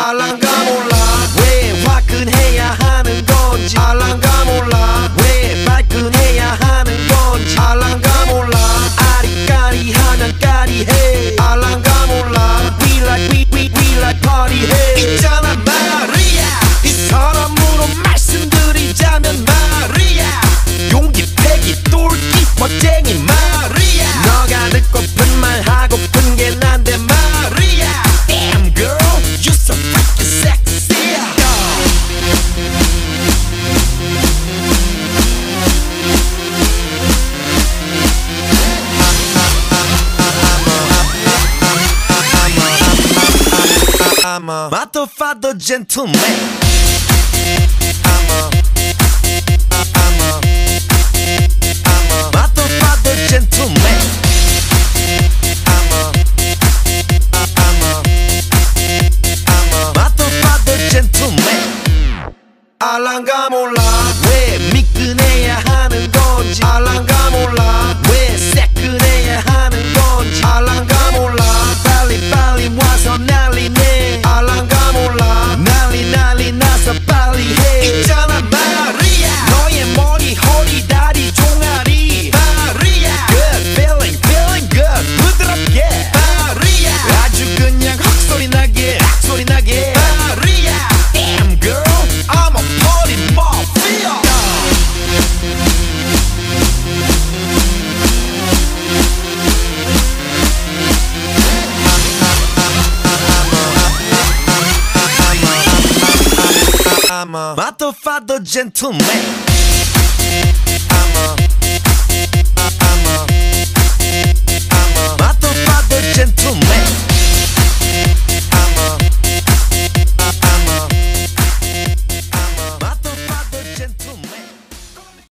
알랑가 몰라 왜 화끈해야 하는 건지 알랑가 몰라 왜 발끈해야 하는 건지 알랑가 몰라 아리까리하면 까리해 알랑가 몰라 We like party 해 있잖아 마리아 이 사람으로 말씀드리자면 마리아 용기 패기 똘끼 멋쟁이 마리아 너가 듣고픈 말 하고픈 게 난데 마리아 Damn girl you so freaking sexy I'm a motherfucker gentleman I'm a motherfucker gentleman I'm a motherfucker gentleman 알랑가 몰라 왜 미끈해야 하는 건지 알랑가 몰라 왜 새끈해야 하는 건지 알랑가 몰라 빨리 와서 난리네 알랑가 몰라 난리 나서 빨리 해 있잖아 마리아 너의 머리 허리 다리 종아리 마리아 Good feeling good 부드럽게 마리아 아주 그냥 헉소리 나게 마리아 Damn girl I'm a party mafia I'm a motherfucker gentleman I'm a